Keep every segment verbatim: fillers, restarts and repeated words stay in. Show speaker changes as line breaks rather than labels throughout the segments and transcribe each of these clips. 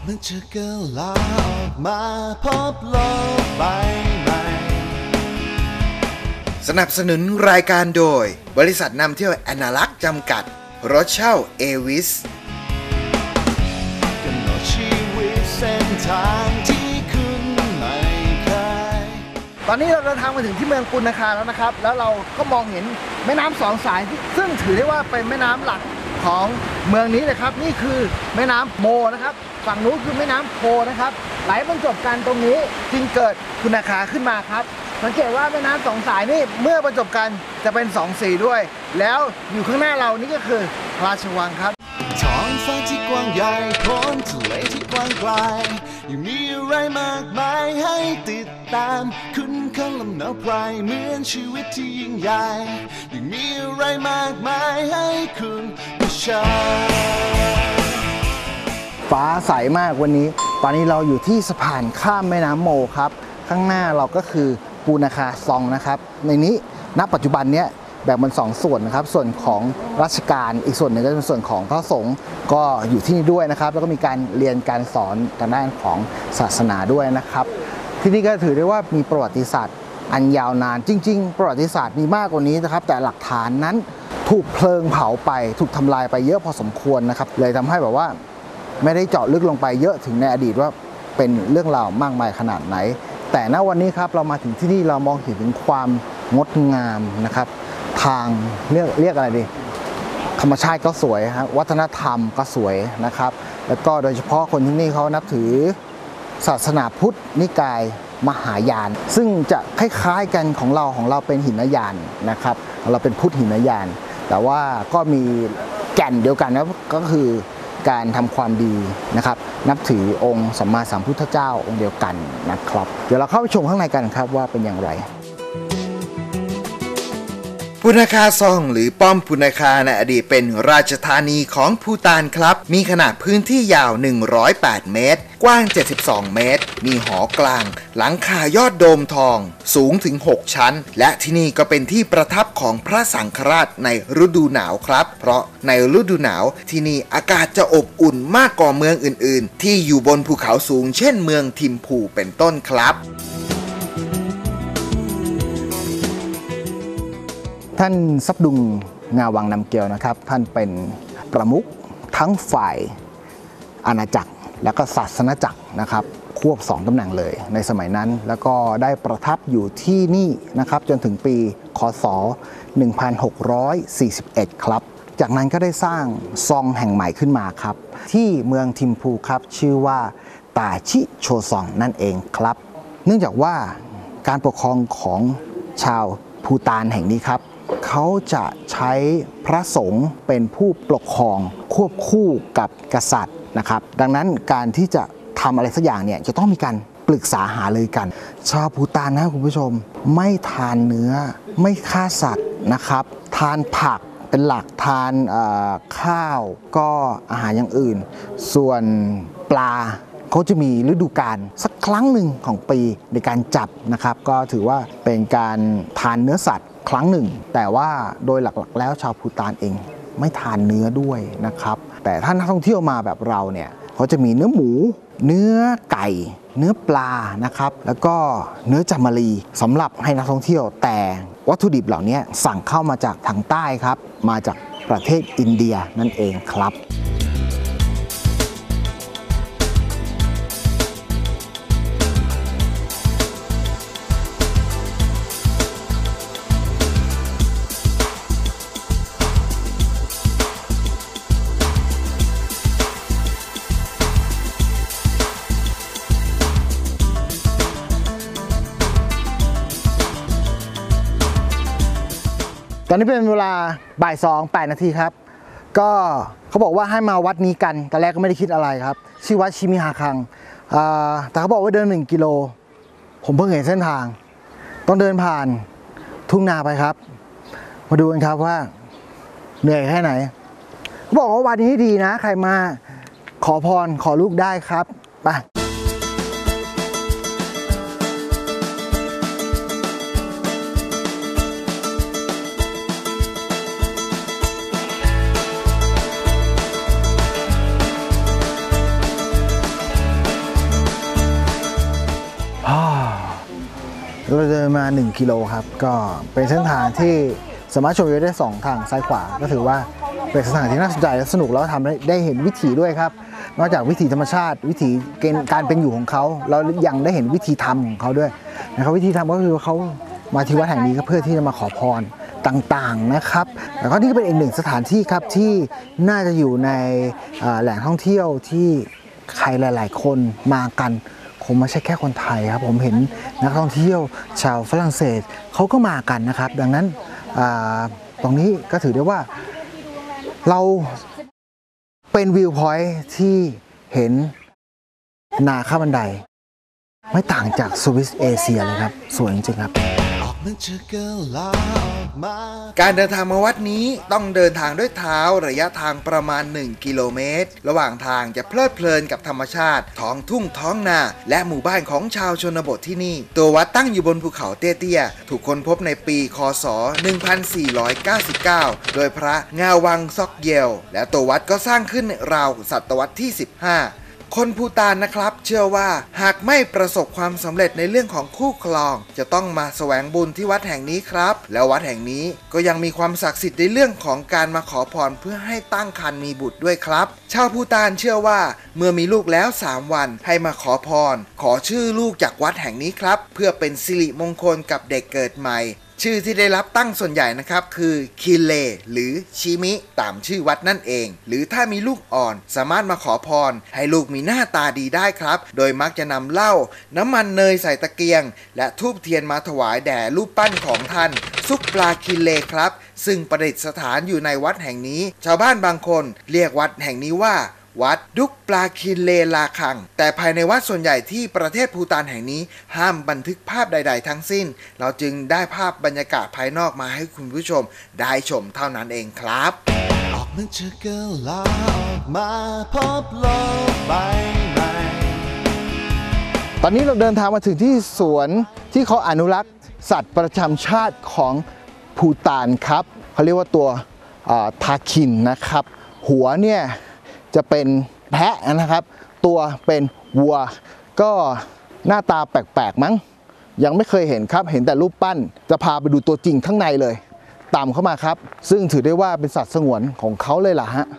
มันจะกล้าออกมาพบโลกใบใหม่
สนับสนุนรายการโดยบริษัทนำเที่ยวแอนาลักษ์จำกัดรถเช่าเอวิส
กำหนดชีวิตเส้นทางที่คุณไม่เคย
ตอนนี้เราเดินทางมาถึงที่เมืองปุณณคาแล้วนะครับแล้วเราก็มองเห็นแม่น้ำสองสายซึ่งถือได้ว่าเป็นแม่น้ำหลักของเมืองนี้เลยครับนี่คือแม่น้ำโมนะครับฝั่งนู้นคือแม่น้ำโพนะครับไหลบรรจบกันตรงนี้จึงเกิดปุณณคาขึ้นมาครับสังเกตว่าแม่น้ำสองสายนี่เมื่อบรรจบกันจะเป็นสองสีด้วยแล้วอยู่ข้างหน้าเรานี่ก็คือพระราชวังครับ
ท้องฟ้าที่กว้างใหญ่พ้นทะเลที่กว้างไกลยังมีอะไรมากมายให้ติดตามคุณค่าลำเนาไพรเหมือนชีวิตที่ยิ่งใหญ่ยังมีอะไรมากมายให้คุณผู้ชม
ฟ้าใสมากวันนี้ตอนนี้เราอยู่ที่สะพานข้ามแม่น้ำโมครับข้างหน้าเราก็คือปุณณคาซองนะครับในนี้ณปัจจุบันเนี้ยแบ่งเป็นสองส่วนนะครับส่วนของราชการอีกส่วนหนึ่งก็เป็นส่วนของพระสงฆ์ก็อยู่ที่นี่ด้วยนะครับแล้วก็มีการเรียนการสอนทางด้านของศาสนาด้วยนะครับที่นี่ก็ถือได้ว่ามีประวัติศาสตร์อันยาวนานจริงๆประวัติศาสตร์มีมากกว่านี้นะครับแต่หลักฐานนั้นถูกเพลิงเผาไปถูกทำลายไปเยอะพอสมควรนะครับเลยทำให้แบบว่าไม่ได้เจาะลึกลงไปเยอะถึงในอดีตว่าเป็นเรื่องราวมากมายขนาดไหนแต่ณวันนี้ครับเรามาถึงที่นี่เรามองเห็นถึงความงดงามนะครับทางเรียกเรียกอะไรดีธรรมชาติก็สวยครับวัฒนธรรมก็สวยนะครับแล้วก็โดยเฉพาะคนที่นี่เขานับถือศาสนาพุทธนิกายมหายานซึ่งจะคล้ายๆกันของเราของเราเป็นหินยานนะครับเราเป็นพุทธหินยานแต่ว่าก็มีแก่นเดียวกันนะก็คือการทำความดีนะครับนับถือองค์สัมมาสัมพุทธเจ้าองค์เดียวกันนะครับเดี๋ยวเราเข้าไปชมข้างในกันครับว่าเป็นอย่างไร
ปุณณคาซองหรือป้อมปุณณคาในอดีตเป็นราชธานีของภูฏานครับมีขนาดพื้นที่ยาวหนึ่งร้อยแปดเมตรกว้างเจ็ดสิบสองเมตรมีหอกลางหลังคายอดโดมทองสูงถึงหกชั้นและที่นี่ก็เป็นที่ประทับของพระสังฆราชในฤดูหนาวครับเพราะในฤดูหนาวที่นี่อากาศจะอบอุ่นมากกว่าเมืองอื่นๆที่อยู่บนภูเขาสูงเช่นเมืองทิมพูเป็นต้นครับ
ท่านซับดุงงาวังนำเกียวนะครับท่านเป็นประมุขทั้งฝ่ายอาณาจักรและก็ศาสนจักรนะครับควบสองตำแหน่งเลยในสมัยนั้นแล้วก็ได้ประทับอยู่ที่นี่นะครับจนถึงปีค.ศ. หนึ่งพันหกร้อยสี่สิบเอ็ดครับจากนั้นก็ได้สร้างซองแห่งใหม่ขึ้นมาครับที่เมืองทิมพูครับชื่อว่าตาชิโชซองนั่นเองครับเนื่องจากว่าการปกครองของชาวภูฏานแห่งนี้ครับเขาจะใช้พระสงฆ์เป็นผู้ปกครองควบคู่กับกษัตริย์นะครับดังนั้นการที่จะทำอะไรสักอย่างเนี่ยจะต้องมีการปรึกษาหารือกันชาวภูฏานนะคุณผู้ชมไม่ทานเนื้อไม่ฆ่าสัตว์นะครับทานผักเป็นหลักทานข้าวก็อาหารอย่างอื่นส่วนปลาเขาจะมีฤดูกาลสักครั้งหนึ่งของปีในการจับนะครับก็ถือว่าเป็นการทานเนื้อสัตว์ครั้งหนึ่งแต่ว่าโดยหลักๆแล้วชาวภูฏานเองไม่ทานเนื้อด้วยนะครับแต่ถ้านักท่องเที่ยวมาแบบเราเนี่ยเขาจะมีเนื้อหมูเนื้อไก่เนื้อปลานะครับแล้วก็เนื้อจามรีสำหรับให้นักท่องเที่ยวแต่วัตถุดิบเหล่านี้สั่งเข้ามาจากทางใต้ครับมาจากประเทศอินเดียนั่นเองครับตอนนี้เป็นเวลาบ่ายสองแปดนาทีครับก็เขาบอกว่าให้มาวัดนี้กันตอนแรกก็ไม่ได้คิดอะไรครับชื่อวัดชิมิฮาคังแต่เขาบอกว่าเดินหนึ่งกิโลผมเพิ่งเห็นเส้นทางต้องเดินผ่านทุ่งนาไปครับมาดูกันครับว่าเหนื่อยแค่ไหนเขาบอกว่าวัดนี้ดีนะใครมาขอพรขอลูกได้ครับไป
เ
เราเดินมาหนึ่งกิโลครับก็เป็นเส้นทางที่สามารถชมวิวได้สองทางซ้ายขวาก็ถือว่าเป็นเส้นทางที่น่าสนใจและสนุกแล้วทำได้ได้เห็นวิถีด้วยครับนอกจากวิถีธรรมชาติวิถีการเป็นอยู่ของเขาเรายังได้เห็นวิธีทำของเขาด้วยนะครับวิธีทำก็คือเขามาที่วัดแห่งนี้ก็เพื่อที่จะมาขอพรต่างๆนะครับแล้วก็นี่ก็เป็นอีกหนึ่งสถานที่ครับที่น่าจะอยู่ในแหล่งท่องเที่ยวที่ใครหลายๆคนมากันคงไม่ใช่แค่คนไทยครับผมเห็นนักท่องเที่ยวชาวฝรั่งเศสเขาก็มากันนะครับดังนั้นตรงนี้ก็ถือได้ว่าเราเป็นวิวพอยท์ที่เห็นนาข้าบันไดไม่ต่างจากสวิสเอเชียเลยครับสวยจริงๆครับ
การเดินทางมาวัดนี้ต้องเดินทางด้วยเท้าระยะทางประมาณหนึ่งกิโลเมตรระหว่างทางจะเพลิดเพลินกับธรรมชาติท้องทุ่งท้องนาและหมู่บ้านของชาวชนบทที่นี่ตัววัดตั้งอยู่บนภูเขาเตี้ยๆถูกค้นพบในปีค.ศ. หนึ่งพันสี่ร้อยเก้าสิบเก้าโดยพระงาวังซอกเยลและตัววัดก็สร้างขึ้นราวศตวรรษที่สิบห้าคนภูฏานนะครับเชื่อว่าหากไม่ประสบความสำเร็จในเรื่องของคู่ครองจะต้องมาแสวงบุญที่วัดแห่งนี้ครับแล้ววัดแห่งนี้ก็ยังมีความศักดิ์สิทธิ์ในเรื่องของการมาขอพรเพื่อให้ตั้งครรภ์มีบุตรด้วยครับชาวภูฏานเชื่อว่าเมื่อมีลูกแล้วสามวันให้มาขอพรขอชื่อลูกจากวัดแห่งนี้ครับเพื่อเป็นสิริมงคลกับเด็กเกิดใหม่ชื่อที่ได้รับตั้งส่วนใหญ่นะครับคือคิเลหรือชิมิตามชื่อวัดนั่นเองหรือถ้ามีลูกอ่อนสามารถมาขอพรให้ลูกมีหน้าตาดีได้ครับโดยมักจะนำเหล้าน้ำมันเนยใส่ตะเกียงและธูปเทียนมาถวายแด่รูปปั้นของท่านซุกปลาคิเลครับซึ่งประดิษฐานอยู่ในวัดแห่งนี้ชาวบ้านบางคนเรียกวัดแห่งนี้ว่าวัดดุกปลาคินเลลาคังแต่ภายในวัดส่วนใหญ่ที่ประเทศภูฏานแห่งนี้ห้ามบันทึกภาพใดๆทั้งสิ้นเราจึงได้ภาพบรรยากาศภายนอกมาให้คุณผู้ชมได้ชมเท่านั้นเองครับออกมาจากกะลาออกมาพบโลกใบใหม่
ตอนนี้เราเดินทางมาถึงที่สวนที่เขาอนุรักษ์สัตว์ประจำชาติของภูฏานครับเขาเรียกว่าตัวทาคินนะครับหัวเนี่ยจะเป็นแพะนะครับตัวเป็นวัวก็หน้าตาแปลกๆมั้งยังไม่เคยเห็นครับเห็นแต่รูปปั้นจะพาไปดูตัวจริงข้างในเลยตามเข้ามาครับซึ่งถือได้ว่าเป็นสัตว์สงวนของเขาเลยล่ะฮะ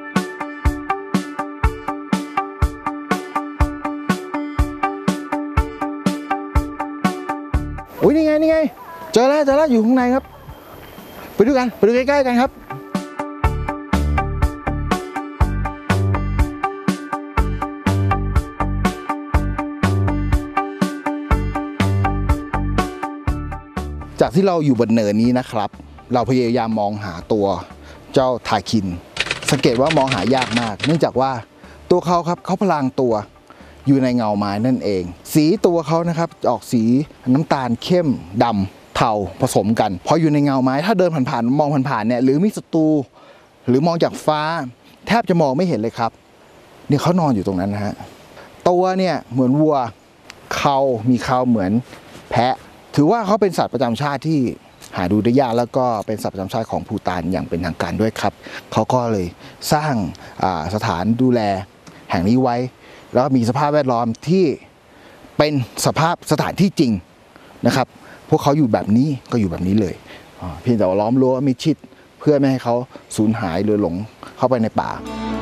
อุ้ยนี่ไงนี่ไงเจอแล้วเจอแล้วอยู่ข้างในครับไปดูกันไปดูใกล้ๆกันครับจากที่เราอยู่บนเนินนี้นะครับเราพยายามมองหาตัวเจ้าทาคินสังเกตว่ามองหายากมากเนื่องจากว่าตัวเขาครับเขาพลางตัวอยู่ในเงาไม้นั่นเองสีตัวเขานะครับออกสีน้ำตาลเข้มดำเทาผสมกันพออยู่ในเงาไม้ถ้าเดินผ่านๆมองผ่านๆเนี่ยหรือมีศัตรูหรือมองจากฟ้าแทบจะมองไม่เห็นเลยครับเนี่ยเขานอนอยู่ตรงนั้นนะฮะตัวเนี่ยเหมือนวัวเขามีเขาเหมือนแพะถือว่าเขาเป็นสัตว์ประจำชาติที่หาดูได้ยากแล้วก็เป็นสัตว์ประจำชาติของภูฏานอย่างเป็นทางการด้วยครับเขาก็เลยสร้างสถานดูแลแห่งนี้ไว้แล้วมีสภาพแวดล้อมที่เป็นสภาพสถานที่จริงนะครับพวกเขาอยู่แบบนี้ก็อยู่แบบนี้เลยเพียงแต่ว่าล้อมรั้วมิดชิดเพื่อไม่ให้เขาสูญหายหรือหลงเข้าไปในป่า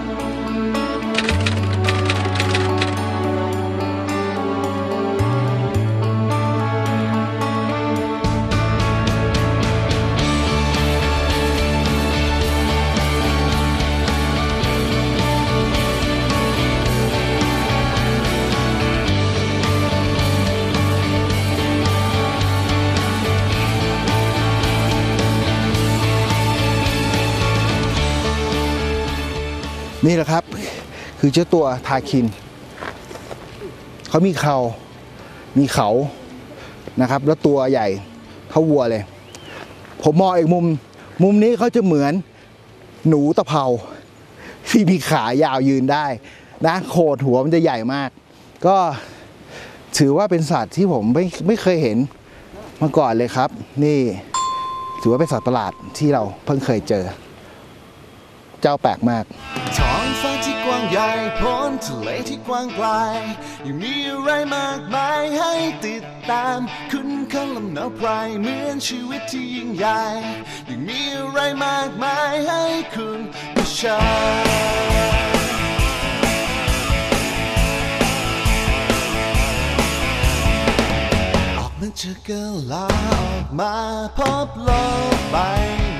นี่แหละครับคือเจ้าตัวทาคินเขามีเขามีเขานะครับแล้วตัวใหญ่เท่าวัวเลยผมมองอีกมุมมุมนี้เขาจะเหมือนหนูตะเภาที่มีขายาวยืนได้นะโขดหัวมันจะใหญ่มากก็ถือว่าเป็นสัตว์ที่ผมไม่ไม่เคยเห็นมาก่อนเลยครับนี่ถือว่าเป็นสัตว์ประหลาดที่เราเพิ่งเคยเจอเจ้าแปลกมากท้องฟ้าที่กว้
ว้างใหญ่พ้นทะเลที่กว้างไกลยังมีอะไรมากมายให้ติดตามคุณข้างลำหนาวไพรเหมือนชีวิตที่ยิ่งใหญ่ยังมีอะไรมากมายให้คุณได้เชิญออกมาจากกะลาออกมาพบโลกใบ